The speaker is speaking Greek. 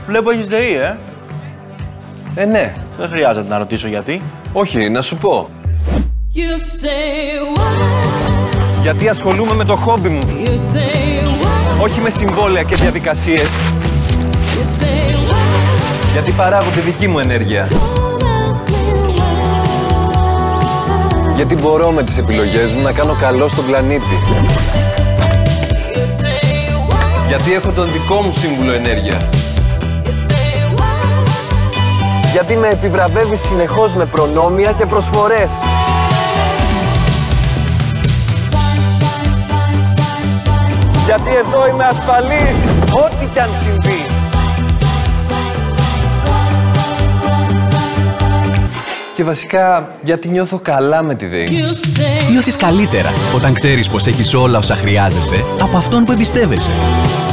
Βλέπω έχεις ΔΕΗ, Ναι. Δεν χρειάζεται να ρωτήσω γιατί. Όχι, να σου πω. Γιατί ασχολούμαι με το χόμπι μου. Όχι με συμβόλαια και διαδικασίες. Γιατί παράγω τη δική μου ενέργεια. Γιατί μπορώ με τις επιλογές μου να κάνω καλό στον πλανήτη. Γιατί έχω τον δικό μου σύμβουλο ενέργειας. Γιατί με επιβραβεύει συνεχώς με προνόμια και προσφορές. Γιατί εδώ είμαι ασφαλής, ό,τι κι αν συμβεί. Και βασικά, γιατί νιώθω καλά με τη ΔΕΗ. Νιώθεις καλύτερα όταν ξέρεις πως έχεις όλα όσα χρειάζεσαι από αυτόν που εμπιστεύεσαι.